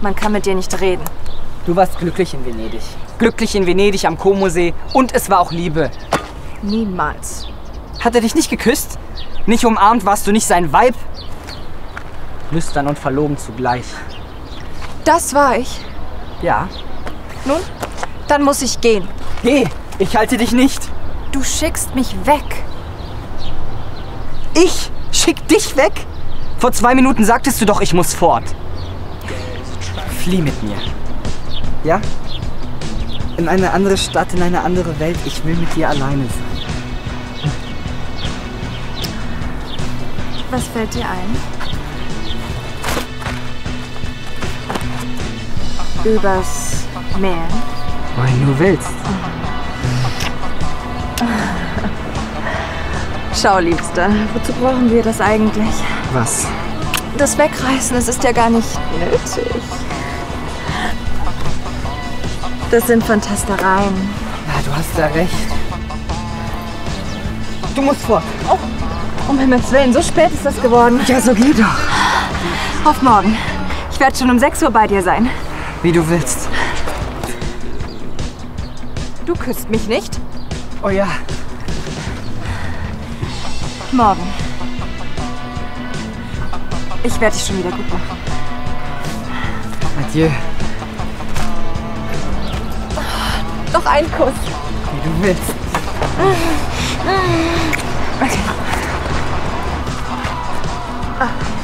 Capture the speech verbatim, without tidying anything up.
Man kann mit dir nicht reden. Du warst glücklich in Venedig. Glücklich in Venedig am Como-See und es war auch Liebe. Niemals. Hat er dich nicht geküsst? Nicht umarmt? Warst du nicht sein Weib? Lüstern und verlogen zugleich. Das war ich. Ja. Nun, dann muss ich gehen. Geh, ich halte dich nicht. Du schickst mich weg. Ich schick dich weg? Vor zwei Minuten sagtest du doch, ich muss fort. Flieh mit mir. Ja? In eine andere Stadt, in eine andere Welt. Ich will mit dir alleine sein. Was fällt dir ein? Übers Meer? Wenn du willst. Schau, Liebster, wozu brauchen wir das eigentlich? Was? Das Wegreißen, es ist ja gar nicht nötig. Das sind Fantastereien. Ja, du hast ja recht. Du musst fort. Oh, um Himmels Willen, so spät ist das geworden. Ja, so geh doch. Auf morgen. Ich werde schon um sechs Uhr bei dir sein. Wie du willst. Du küsst mich nicht? Oh ja. Morgen. Ich werde dich schon wieder gut machen. Adieu. Noch ein Kuss. Wie du willst. Okay. Ah.